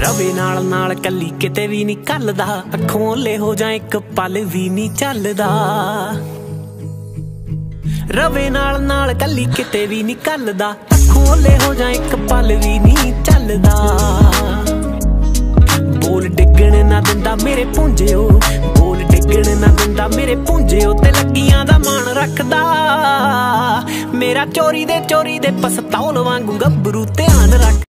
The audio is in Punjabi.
ਰਵੇ ਨਾਲ ਨਾਲ ਕੱਲੀ ਕਿਤੇ ਵੀ ਨਹੀਂ ਕੱਲਦਾ, ਅੱਖੋਂ ਓਲੇ ਹੋ ਜਾ ਇੱਕ ਪਲ ਵੀ ਨਹੀਂ ਚੱਲਦਾ। ਰਵੇ ਨਾਲ ਨਾਲ ਕੱਲੀ ਕਿਤੇ ਵੀ ਨਹੀਂ ਕੱਲਦਾ, ਅੱਖੋਂ ਓਲੇ ਹੋ ਜਾ ਇੱਕ ਪਲ ਵੀ ਨਹੀਂ ਚੱਲਦਾ। ਬੋਲ ਡਿੱਗਣ ਨਾ ਦਿੰਦਾ ਮੇਰੇ ਪੁੰਜਿਓ, ਬੋਲ ਡਿੱਗਣ ਨਾ ਦਿੰਦਾ ਮੇਰੇ ਪੁੰਜਿਓ, ਤੇ ਲੱਗੀਆਂ ਦਾ ਮਾਣ ਰੱਖਦਾ ਮੇਰਾ ਚੋਰੀ ਦੇ ਪਸਤੌਲ ਵਾਂਗੂ ਗੱਭਰੂ ਧਿਆਨ ਰੱਖ।